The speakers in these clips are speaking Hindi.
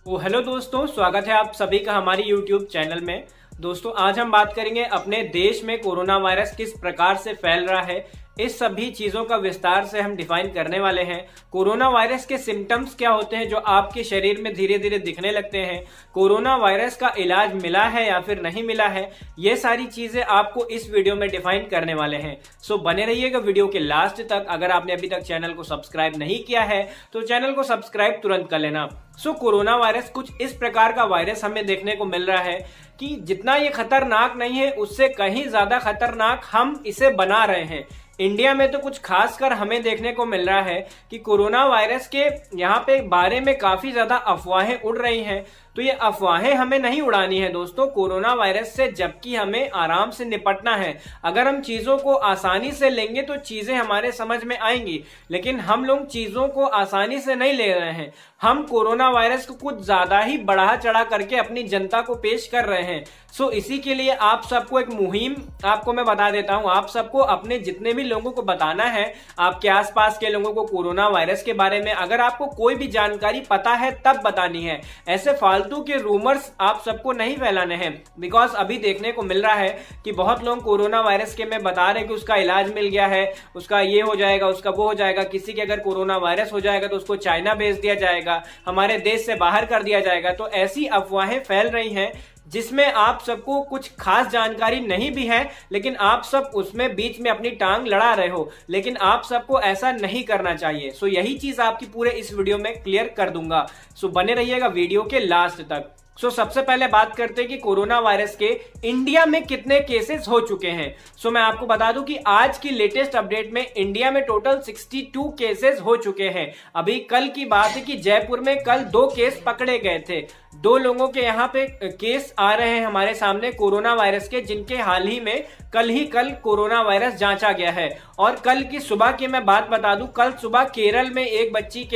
तो हेलो दोस्तों, स्वागत है आप सभी का हमारी यूट्यूब चैनल में। दोस्तों आज हम बात करेंगे अपने देश में कोरोना वायरस किस प्रकार से फैल रहा है। इस सभी चीजों का विस्तार से हम डिफाइन करने वाले हैं। कोरोना वायरस के सिम्टम्स क्या होते हैं जो आपके शरीर में धीरे धीरे दिखने लगते हैं, कोरोना वायरस का इलाज मिला है या फिर नहीं मिला है, ये सारी चीजें आपको इस वीडियो में डिफाइन करने वाले हैं। सो बने रहिएगा वीडियो के लास्ट तक। अगर आपने अभी तक चैनल को सब्सक्राइब नहीं किया है तो चैनल को सब्सक्राइब तुरंत कर लेना। कोरोना वायरस कुछ इस प्रकार का वायरस हमें देखने को मिल रहा है कि जितना ये खतरनाक नहीं है उससे कहीं ज्यादा खतरनाक हम इसे बना रहे हैं। इंडिया में तो कुछ खासकर हमें देखने को मिल रहा है कि कोरोना वायरस के यहाँ पे बारे में काफी ज्यादा अफवाहें उड़ रही हैं। तो ये अफवाहें हमें नहीं उड़ानी है दोस्तों, कोरोना वायरस से जबकि हमें आराम से निपटना है। अगर हम चीजों को आसानी से लेंगे तो चीजें हमारे समझ में आएंगी, लेकिन हम लोग चीजों को आसानी से नहीं ले रहे हैं। हम कोरोना वायरस को कुछ ज्यादा ही बढ़ा चढ़ा करके अपनी जनता को पेश कर रहे हैं। इसी के लिए आप सबको एक मुहिम आपको मैं बता देता हूं। आप सबको अपने जितने भी लोगों को बताना है, आपके आसपास के लोगों को कोरोना वायरस के बारे में अगर आपको कोई भी जानकारी पता है तब बतानी है। ऐसे फालतू के रूमर्स आप सबको नहीं फैलाने हैं। बिकॉज अभी देखने को मिल रहा है कि बहुत लोग कोरोना वायरस के में बता रहे हैं कि उसका इलाज मिल गया है, उसका ये हो जाएगा, उसका वो हो जाएगा। किसी के अगर कोरोना वायरस हो जाएगा तो उसको चाइना भेज दिया जाएगा, हमारे देश से बाहर कर दिया जाएगा। तो ऐसी अफवाहें फैल रही हैं जिसमें आप सबको कुछ खास जानकारी नहीं भी है, लेकिन आप सब उसमें बीच में अपनी टांग लड़ा रहे हो। लेकिन आप सबको ऐसा नहीं करना चाहिए। यही चीज आपकी पूरे इस वीडियो में क्लियर कर दूंगा। बने रहिएगा वीडियो के लास्ट तक। सबसे पहले बात करते हैं कि कोरोना वायरस के इंडिया में कितने केसेस हो चुके हैं। मैं आपको बता दूं कि आज की लेटेस्ट अपडेट में इंडिया में टोटल 62 केसेस हो चुके हैं। अभी कल की बात है कि जयपुर में कल 2 केस पकड़े गए थे। 2 लोगों के यहाँ पे केस आ रहे हैं हमारे सामने कोरोना वायरस के, जिनके हाल ही में कल कोरोना वायरस जांचा गया है। और कल की सुबह की मैं बात बता दूं, कल सुबह केरल में एक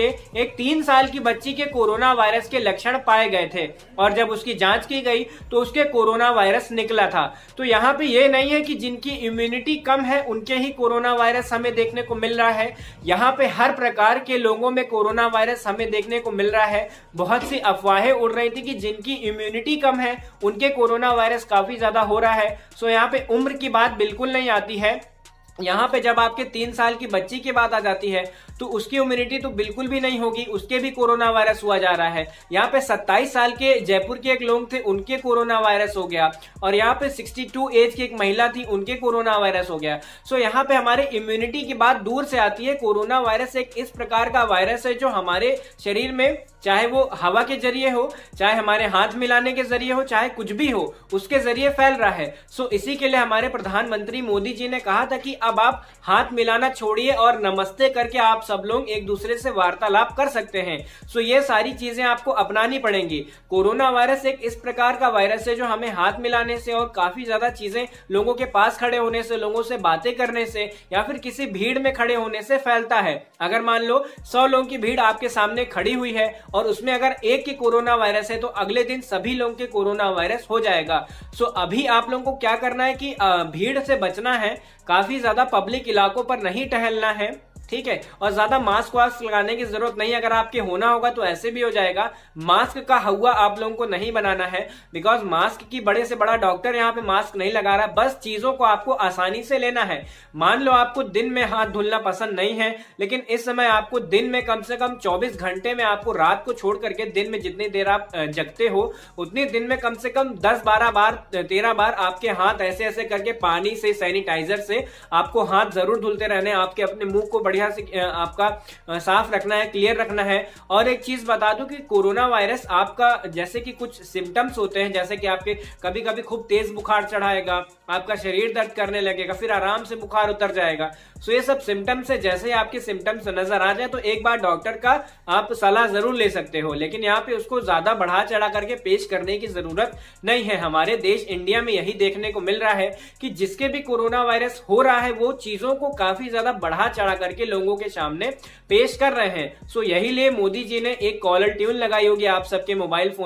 3 साल की बच्ची के कोरोना वायरस के लक्षण पाए गए थे और जब उसकी जांच की गई तो उसके कोरोना वायरस निकला था। तो यहाँ पे ये नहीं है कि जिनकी इम्यूनिटी कम है उनके ही कोरोना वायरस हमें देखने को मिल रहा है। यहाँ पे हर प्रकार के लोगों में कोरोना वायरस हमें देखने को मिल रहा है। बहुत सी अफवाहें उड़ रही थी कि जिनकी इम्यूनिटी कम है उनके कोरोना वायरस काफी ज्यादा हो रहा है। यहाँ पे उम्र की बात बिल्कुल नहीं आती है। यहाँ पे जब आपके 3 साल की बच्ची की बात आ जाती है तो उसकी इम्यूनिटी तो बिल्कुल भी नहीं होगी, उसके भी कोरोना वायरस हुआ जा रहा है। यहाँ पे 27 साल के जयपुर के एक लोग थे, उनके कोरोना वायरस हो गया। और यहाँ पे 62 एज की एक महिला थी, उनके कोरोना वायरस हो गया। यहाँ पे हमारे इम्यूनिटी की बात दूर से आती है। कोरोना वायरस एक इस प्रकार का वायरस है जो हमारे शरीर में, चाहे वो हवा के जरिए हो, चाहे हमारे हाथ मिलाने के जरिए हो, चाहे कुछ भी हो, उसके जरिए फैल रहा है। इसी के लिए हमारे प्रधानमंत्री मोदी जी ने कहा था कि अब आप हाथ मिलाना छोड़िए और नमस्ते करके आप सब लोग एक दूसरे से वार्तालाप कर सकते हैं। ये सारी चीजें आपको अपनानी पड़ेंगी। कोरोना वायरस एक इस प्रकार का वायरस है जो हमें हाथ मिलाने से और काफी ज्यादा चीजें लोगों के पास खड़े होने से, लोगों से बातें करने से या फिर किसी भीड़ में खड़े होने से फैलता है। अगर मान लो 100 लोगों की भीड़ आपके सामने खड़ी हुई है और उसमें अगर एक के कोरोना वायरस है तो अगले दिन सभी लोगों के कोरोना वायरस हो जाएगा। अभी आप लोगों को क्या करना है कि भीड़ से बचना है, काफी ज्यादा पब्लिक इलाकों पर नहीं टहलना है, ठीक है। और ज्यादा मास्क वास्क लगाने की जरूरत नहीं है। अगर आपके होना होगा तो ऐसे भी हो जाएगा। मास्क का हवा आप लोगों को नहीं बनाना है, बिकॉज मास्क की बड़े से बड़ा डॉक्टर यहाँ पे मास्क नहीं लगा रहा। बस चीजों को आपको आसानी से लेना है। मान लो आपको दिन में हाथ धुलना पसंद नहीं है, लेकिन इस समय आपको दिन में कम से कम 24 घंटे में आपको रात को छोड़ करके दिन में जितनी देर आप जगते हो उतनी दिन में कम से कम 10-12 बार 13 बार आपके हाथ ऐसे ऐसे करके पानी से, सैनिटाइजर से आपको हाथ जरूर धुलते रहने। आपके अपने मुंह को बढ़िया से आपका साफ रखना है, क्लियर रखना है। और एक चीज बता दूं कि कोरोना वायरस आपका जैसे कि कुछ सिम्टम्स होते हैं, जैसे कि आपके कभी कभी खूब तेज बुखार चढ़ाएगा, आपका शरीर दर्द करने लगेगा, फिर आराम से बुखार उतर जाएगा। ये सब सिम्टम्स है। जैसे आपके सिम्टम्स नजर आ जाए तो एक बार डॉक्टर का आप सलाह जरूर ले सकते हो, लेकिन यहाँ पे उसको ज्यादा बढ़ा चढ़ा करके पेश करने की जरूरत नहीं है। हमारे देश इंडिया में यही देखने को मिल रहा है कि जिसके भी कोरोना वायरस हो रहा है वो चीजों को काफी ज्यादा बढ़ा चढ़ा करके लोगों के सामने पेश कर रहे हैं। यही लिए मोदी जी ने एक कॉलर ट्यून लगाई होगी आप सबके मोबाइल फोन पे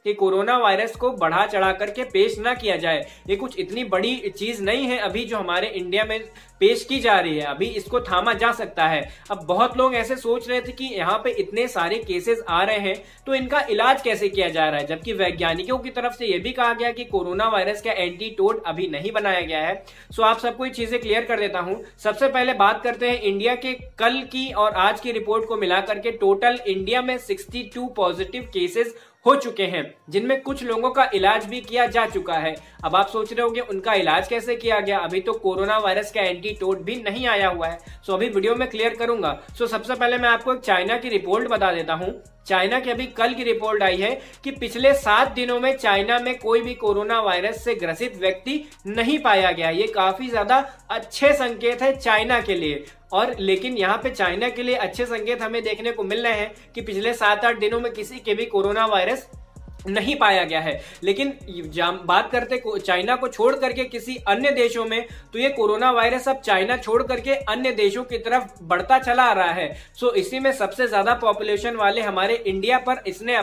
कि कोरोना वायरस को बढ़ा चढ़ा करके पेश ना किया जाए। ये कुछ इतनी बड़ी चीज नहीं है अभी जो हमारे इंडिया में पेश की जा रही है, अभी इसको थामा जा सकता है। अब बहुत लोग ऐसे सोच रहे थे कि यहाँ पे इतने सारे केसेस आ रहे हैं तो इनका इलाज कैसे किया जा रहा है, जबकि वैज्ञानिकों की तरफ से यह भी कहा गया कि कोरोना वायरस का एंटीडोट अभी नहीं बनाया गया है। सो आप सबको ये चीजें क्लियर कर देता हूं। सबसे पहले बात करते हैं इंडिया के कल की और आज की रिपोर्ट को मिलाकर के। टोटल इंडिया में 62 पॉजिटिव केसेस हो चुके हैं, जिनमें कुछ लोगों का इलाज भी किया जा चुका है। अब आप सोच रहे होंगे उनका इलाज कैसे किया गया, अभी तो कोरोना वायरस का एंटीडोट भी नहीं आया हुआ है। सो अभी वीडियो में क्लियर करूंगा। सो सबसे पहले मैं आपको एक चाइना की रिपोर्ट बता देता हूं। चाइना की अभी कल की रिपोर्ट आई है कि पिछले 7 दिनों में चाइना में कोई भी कोरोना वायरस से ग्रसित व्यक्ति नहीं पाया गया। ये काफी ज्यादा अच्छे संकेत है चाइना के लिए। और लेकिन यहाँ पे चाइना के लिए अच्छे संकेत हमें देखने को मिल रहे हैं कि पिछले 7-8 दिनों में किसी के भी कोरोना वायरस नहीं पाया गया है। लेकिन बात करते चाइना को छोड़ करके किसी अन्य देशों में, तो ये कोरोना वायरस अब चाइना छोड़ करके अन्य देशों की तरफ बढ़ता चला आ रहा है। सो इसी में सबसे ज्यादा पॉपुलेशन वाले हमारे इंडिया पर इसने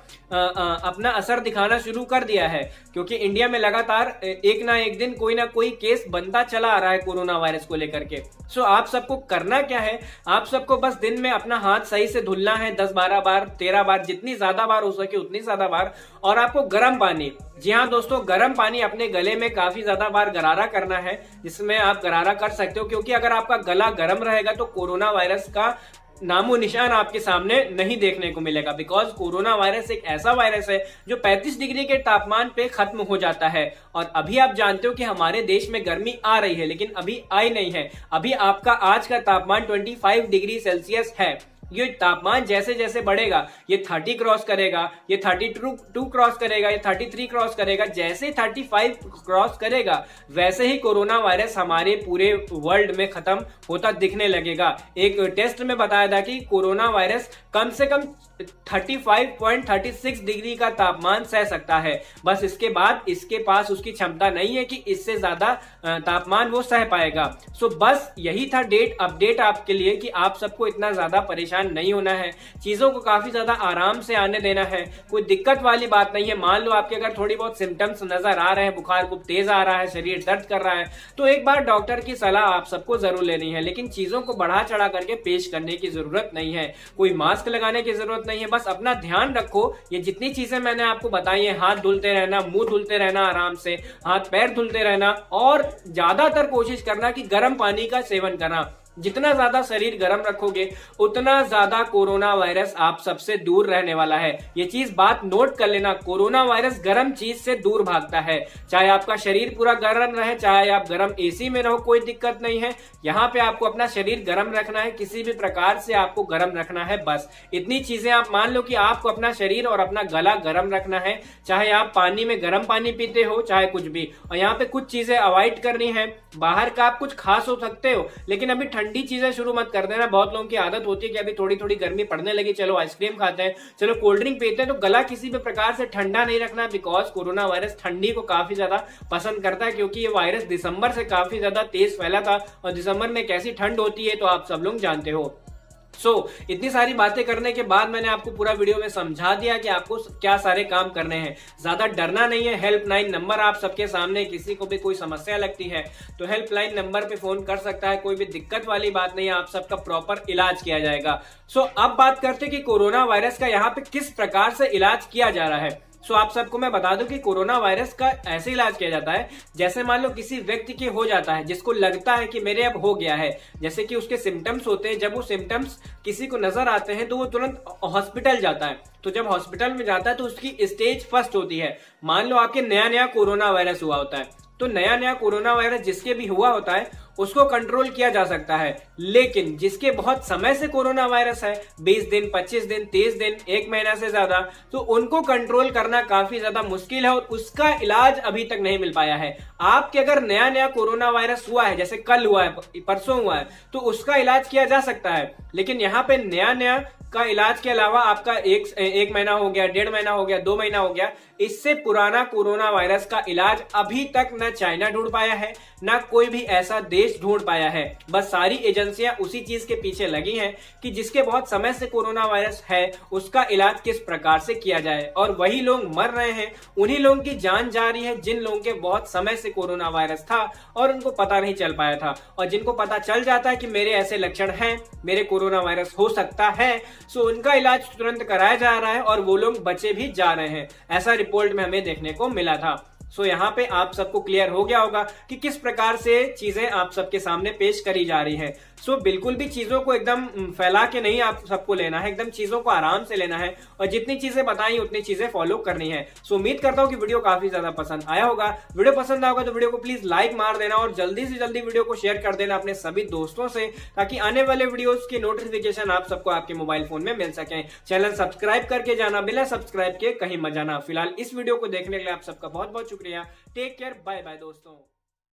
अपना असर दिखाना शुरू कर दिया है, क्योंकि इंडिया में लगातार एक ना एक दिन कोई ना कोई केस बनता चला आ रहा है कोरोना वायरस को लेकर के। सो आप सबको करना क्या है, आप सबको बस दिन में अपना हाथ सही से धुलना है 10-12 बार, 13 बार, जितनी ज्यादा बार हो सके उतनी ज्यादा बार। और आपको गर्म पानी, जी हाँ दोस्तों, गर्म पानी अपने गले में काफी ज्यादा बार गरारा करना है, जिसमें आप गरारा कर सकते हो, क्योंकि अगर आपका गला गर्म रहेगा तो कोरोना वायरस का नामो निशान आपके सामने नहीं देखने को मिलेगा। बिकॉज कोरोना वायरस एक ऐसा वायरस है जो 35 डिग्री के तापमान पे खत्म हो जाता है। और अभी आप जानते हो कि हमारे देश में गर्मी आ रही है, लेकिन अभी आई नहीं है। अभी आपका आज का तापमान 25 डिग्री सेल्सियस है। ये तापमान जैसे जैसे बढ़ेगा, ये 30 क्रॉस करेगा, ये 32 क्रॉस करेगा, ये 33 क्रॉस करेगा। जैसे 35 क्रॉस करेगा वैसे ही कोरोना वायरस हमारे पूरे वर्ल्ड में खत्म होता दिखने लगेगा। एक टेस्ट में बताया था कि कोरोना वायरस कम से कम 35.36 डिग्री का तापमान सह सकता है। बस इसके बाद इसके पास उसकी क्षमता नहीं है कि इससे ज्यादा तापमान वो सह पाएगा। सो बस यही था अपडेट आपके लिए कि आप सबको इतना ज्यादा परेशान नहीं होना है, चीजों को काफी ज्यादा आराम से आने देना है। कोई दिक्कत वाली बात नहीं है। मान लो आपके अगर थोड़ी बहुत सिम्टम्स नजर आ रहे हैं, बुखार खूब तेज आ रहा है, शरीर दर्द कर रहा है, तो एक बार डॉक्टर की सलाह आप सबको जरूर लेनी है। लेकिन चीजों को बढ़ा चढ़ा करके पेश करने की जरूरत नहीं है, कोई मास्क लगाने की जरूरत नहीं है। बस अपना ध्यान रखो, ये जितनी चीजें मैंने आपको बताई है, हाथ धुलते रहना, मुंह धुलते रहना, आराम से हाथ पैर धुलते रहना, और ज्यादातर कोशिश करना कि गर्म पानी का सेवन करना। जितना ज्यादा शरीर गर्म रखोगे उतना ज्यादा कोरोना वायरस आप सबसे दूर रहने वाला है। ये चीज बात नोट कर लेना, कोरोना वायरस गर्म चीज से दूर भागता है। चाहे आपका शरीर पूरा गर्म रहे, चाहे आप गर्म एसी में रहो, कोई दिक्कत नहीं है। यहाँ पे आपको अपना शरीर गर्म रखना है, किसी भी प्रकार से आपको गर्म रखना है। बस इतनी चीजें आप मान लो कि आपको अपना शरीर और अपना गला गर्म रखना है। चाहे आप पानी में गर्म पानी पीते हो, चाहे कुछ भी। और यहाँ पे कुछ चीजें अवॉइड करनी है। बाहर का आप कुछ खा सो सकते हो, लेकिन अभी ठंडी चीजें शुरू मत कर देना। बहुत लोगों की आदत होती है कि अभी थोड़ी थोड़ी गर्मी पड़ने लगी, चलो आइसक्रीम खाते हैं, चलो कोल्ड ड्रिंक पीते हैं। तो गला किसी भी प्रकार से ठंडा नहीं रखना, बिकॉज कोरोना वायरस ठंडी को काफी ज्यादा पसंद करता है, क्योंकि ये वायरस दिसंबर से काफी ज्यादा तेज फैला था, और दिसंबर में कैसी ठंड होती है तो आप सब लोग जानते हो। इतनी सारी बातें करने के बाद मैंने आपको पूरा वीडियो में समझा दिया कि आपको क्या सारे काम करने हैं। ज्यादा डरना नहीं है। हेल्पलाइन नंबर आप सबके सामने, किसी को भी कोई समस्या लगती है तो हेल्पलाइन नंबर पे फोन कर सकता है। कोई भी दिक्कत वाली बात नहीं है, आप सबका प्रॉपर इलाज किया जाएगा। अब बात करते हैं कि कोरोना वायरस का यहाँ पे किस प्रकार से इलाज किया जा रहा है। आप सबको मैं बता दूं कि कोरोना वायरस का ऐसे इलाज किया जाता है, जैसे मान लो किसी व्यक्ति की हो जाता है, जिसको लगता है कि मेरे अब हो गया है, जैसे कि उसके सिम्टम्स होते हैं। जब वो सिम्टम्स किसी को नजर आते हैं तो वो तुरंत हॉस्पिटल जाता है। तो जब हॉस्पिटल में जाता है तो उसकी स्टेज फर्स्ट होती है। मान लो आपके नया कोरोना वायरस हुआ होता है, तो नया कोरोना वायरस जिसके भी हुआ होता है उसको कंट्रोल किया जा सकता है। लेकिन जिसके बहुत समय से कोरोना वायरस है, 20 दिन, 25 दिन, 30 दिन, 1 महीना से ज्यादा, तो उनको कंट्रोल करना काफी ज्यादा मुश्किल है और उसका इलाज अभी तक नहीं मिल पाया है। आपके अगर नया कोरोना वायरस हुआ है, जैसे कल हुआ है, परसों हुआ है, तो उसका इलाज किया जा सकता है। लेकिन यहाँ पे नया का इलाज के अलावा आपका एक महीना हो गया, 1.5 महीना हो गया, 2 महीना हो गया, इससे पुराना कोरोना वायरस का इलाज अभी तक न चाइना ढूंढ पाया है, ना कोई भी ऐसा देश देश ढूंढ पाया है। बस सारी एजेंसियां उसी चीज के पीछे लगी हैं कि जिसके बहुत समय से कोरोना वायरस है उसका इलाज किस प्रकार से किया जाए, और वही लोग मर रहे हैं, उन्हीं लोगों की जान जा रही है जिन लोगों के बहुत समय से कोरोना वायरस था और उनको पता नहीं चल पाया था। और जिनको पता चल जाता है कि मेरे ऐसे लक्षण हैं, मेरे कोरोना वायरस हो सकता है, सो उनका इलाज तुरंत कराया जा रहा है और वो लोग बचे भी जा रहे हैं। ऐसा रिपोर्ट में हमें देखने को मिला था। सो यहाँ पे आप सबको क्लियर हो गया होगा कि किस प्रकार से चीजें आप सबके सामने पेश करी जा रही हैं। सो बिल्कुल भी चीजों को एकदम फैला के नहीं आप सबको लेना है, एकदम चीजों को आराम से लेना है और जितनी चीजें बताई उतनी चीजें फॉलो करनी है। सो उम्मीद करता हूँ कि वीडियो काफी ज्यादा पसंद आया होगा। वीडियो पसंद आया होगा तो वीडियो को प्लीज लाइक मार देना और जल्दी से जल्दी वीडियो को शेयर कर देना अपने सभी दोस्तों से, ताकि आने वाले वीडियोस की नोटिफिकेशन आप सबको आपके मोबाइल फोन में मिल सके। चैनल सब्सक्राइब करके जाना, बिना सब्सक्राइब के कहीं मत जाना। फिलहाल इस वीडियो को देखने के लिए आप सबका बहुत बहुत शुक्रिया। टेक केयर, बाय बाय दोस्तों।